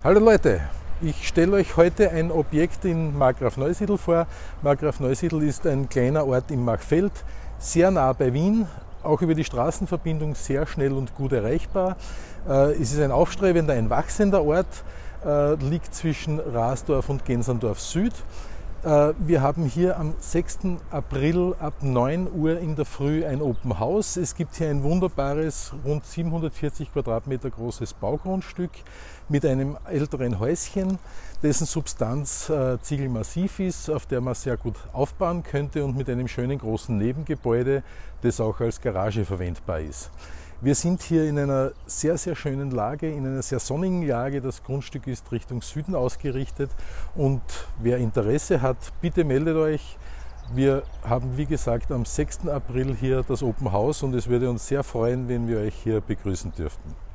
Hallo Leute, ich stelle euch heute ein Objekt in Markgrafneusiedl vor. Markgrafneusiedl ist ein kleiner Ort im Machfeld, sehr nah bei Wien, auch über die Straßenverbindung sehr schnell und gut erreichbar. Es ist ein aufstrebender, ein wachsender Ort, liegt zwischen Rasdorf und Genserndorf Süd. Wir haben hier am 6. April ab 9 Uhr in der Früh ein Open House. Es gibt hier ein wunderbares, rund 740 Quadratmeter großes Baugrundstück mit einem älteren Häuschen, dessen Substanz ziegelmassiv ist, auf der man sehr gut aufbauen könnte, und mit einem schönen großen Nebengebäude, das auch als Garage verwendbar ist. Wir sind hier in einer sehr, sehr schönen Lage, in einer sehr sonnigen Lage. Das Grundstück ist Richtung Süden ausgerichtet und wer Interesse hat, bitte meldet euch. Wir haben, wie gesagt, am 6. April hier das Open House und es würde uns sehr freuen, wenn wir euch hier begrüßen dürften.